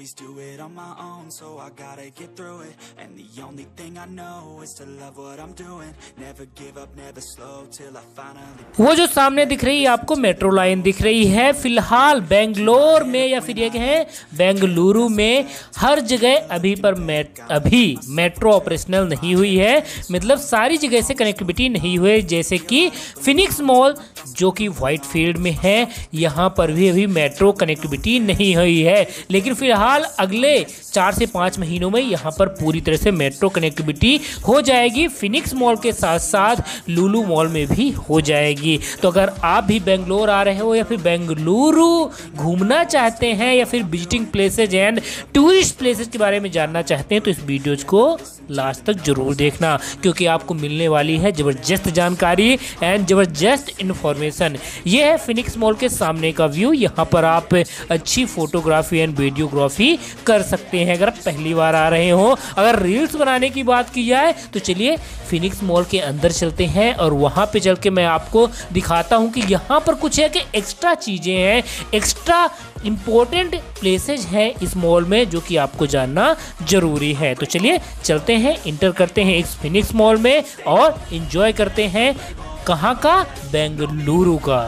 always do it on my own, so I gotta get through it. And the only thing I know is to love what I'm doing. Never give up, never slow till I finally. वो जो सामने दिख रही है आपको metro line दिख रही है, फिलहाल बेंगलोर में या फिर ये कहें बेंगलुरु में हर जगह अभी मेट्रो ऑपरेशनल नहीं हुई है, मतलब सारी जगह से कनेक्टिविटी नहीं हुई। जैसे कि फिनिक्स मॉल जो कि व्हाइट फील्ड में है, यहाँ पर भी अभी मेट्रो कनेक्टिविटी नहीं हुई है, लेकिन फिलहाल अगले 4 से 5 महीनों में यहाँ पर पूरी तरह से मेट्रो कनेक्टिविटी हो जाएगी। फिनिक्स मॉल के साथ साथ लुलु मॉल में भी हो जाएगी। तो अगर आप भी बेंगलोर आ रहे हो या फिर बेंगलुरु घूमना चाहते हैं या फिर visiting places and tourist places के बारे में जानना चाहते हैं तो इस वीडियोज को लास्ट तक जरूर देखना, क्योंकि आपको मिलने वाली है ज़बरदस्त जानकारी एंड ज़बरदस्त इन्फॉर्मेशन। ये है फिनिक्स मॉल के सामने का व्यू। यहाँ पर आप अच्छी फोटोग्राफी एंड वीडियोग्राफी कर सकते हैं अगर आप पहली बार आ रहे हो। अगर रील्स बनाने की बात की जाए तो चलिए फिनिक्स मॉल के अंदर चलते हैं और वहाँ पे चल के मैं आपको दिखाता हूँ कि यहाँ पर कुछ है कि एक्स्ट्रा चीज़ें हैं, एक्स्ट्रा इम्पोर्टेंट प्लेसेज हैं इस मॉल में जो कि आपको जानना ज़रूरी है। तो चलिए चलते हैं, इंटर करते हैं इस फिनिक्स मॉल में और इन्जॉय करते हैं कहाँ का, बेंगलुरु का।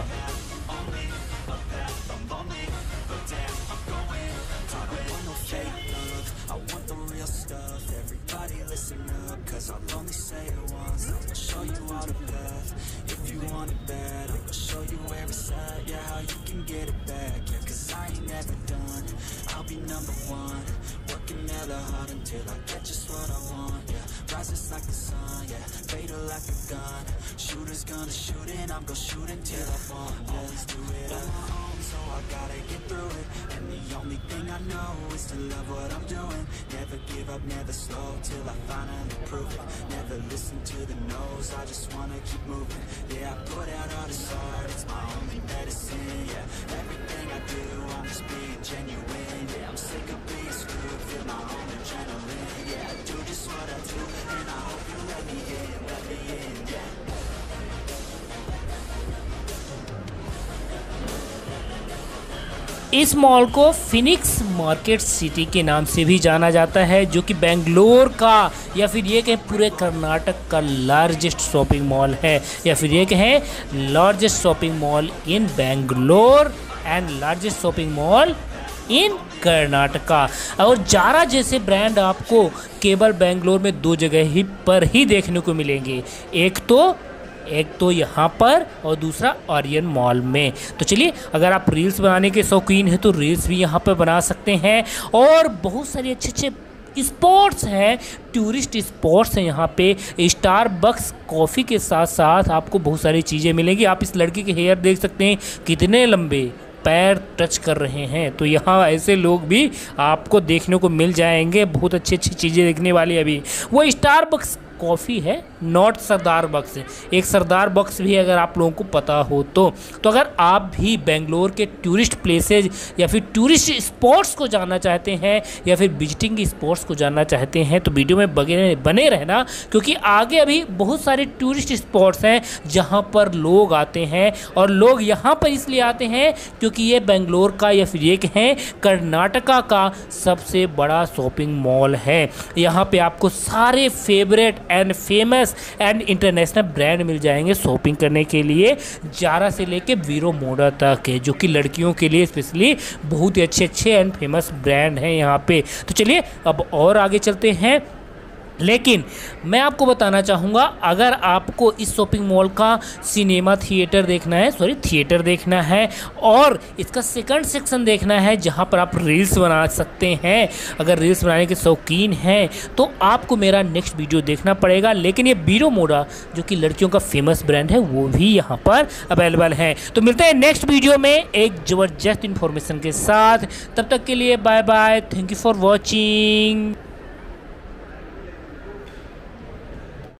Till I get just what I want, yeah. Rises like the sun, yeah. Fatal like a gun. Shooters gonna shoot and I'm gonna shoot until I fall. Always do it on my own, so I gotta get through it. And the only thing I know is to love what I'm doing. Never give up, never slow till I finally prove it. Never listen to the no's, I just wanna keep moving. Yeah, I put out all this art, it's my only medicine, yeah. Everything I do, I'm just being genuine, yeah. I'm sick of being screwed, feel my own adrenaline, yeah. I do just what I do, and I hope you let me in, yeah. इस mall को Phoenix market city के नाम से भी जाना जाता है, जो कि बेंगलोर का या फिर ये कहें पूरे कर्नाटक का लार्जेस्ट शॉपिंग मॉल है, या फिर ये कहें largest shopping mall in Bangalore and largest shopping mall in Karnataka. और जारा जैसे ब्रांड आपको केवल बेंगलोर में 2 जगह पर ही देखने को मिलेंगे, एक तो यहाँ पर और दूसरा ओरियन मॉल में। तो चलिए, अगर आप रील्स बनाने के शौकीन हैं तो रील्स भी यहाँ पर बना सकते हैं, और बहुत सारे अच्छे स्पॉट्स हैं, टूरिस्ट स्पॉट्स हैं यहाँ पे। स्टारबक्स कॉफ़ी के साथ साथ आपको बहुत सारी चीज़ें मिलेंगी। आप इस लड़के के हेयर देख सकते हैं कितने लंबे, पैर टच कर रहे हैं, तो यहाँ ऐसे लोग भी आपको देखने को मिल जाएंगे। बहुत अच्छी चीज़ें देखने वाली अभी। वो स्टारबक्स कॉफ़ी है, नॉट सरदार बक्स। एक सरदार बक्स भी अगर आप लोगों को पता हो तो अगर आप भी बेंगलोर के टूरिस्ट प्लेसेज या फिर टूरिस्ट स्पॉट्स को जानना चाहते हैं या फिर विजिटिंग स्पॉट्स को जानना चाहते हैं तो वीडियो में बने रहना, क्योंकि आगे अभी बहुत सारे टूरिस्ट स्पॉट्स हैं जहां पर लोग आते हैं। और लोग यहां पर इसलिए आते हैं क्योंकि ये बेंगलोर का या फिर ये कहें कर्नाटका का सबसे बड़ा शॉपिंग मॉल है। यहाँ पे आपको सारे favourite and famous and international brand मिल जाएंगे शॉपिंग करने के लिए, जारा से लेके वीरो मोडा तक है, जो कि लड़कियों के लिए स्पेशली बहुत ही अच्छे एंड फेमस ब्रांड हैं यहाँ पे। तो चलिए अब और आगे चलते हैं। लेकिन मैं आपको बताना चाहूँगा, अगर आपको इस शॉपिंग मॉल का सिनेमा थिएटर देखना है और इसका सेकंड सेक्शन देखना है जहाँ पर आप रील्स बना सकते हैं, अगर रील्स बनाने के शौकीन हैं तो आपको मेरा नेक्स्ट वीडियो देखना पड़ेगा। लेकिन ये वीरो मोडा जो कि लड़कियों का फेमस ब्रांड है वो भी यहाँ पर अवेलेबल है। तो मिलते हैं नेक्स्ट वीडियो में एक ज़बरदस्त इन्फॉर्मेशन के साथ। तब तक के लिए bye bye, thank you for watching.